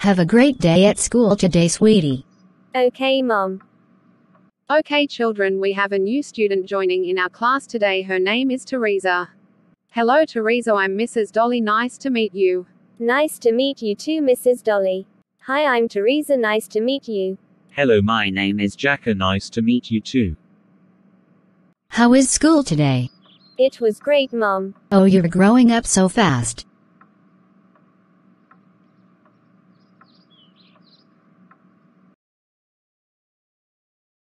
Have a great day at school today, sweetie. Okay, Mom. Okay, children, we have a new student joining in our class today. Her name is Teresa. Hello, Teresa, I'm Mrs. Dolly. Nice to meet you. Nice to meet you too, Mrs. Dolly. Hi, I'm Teresa. Nice to meet you. Hello, my name is Jacka. Nice to meet you too. How is school today? It was great, Mom. Oh, you're growing up so fast.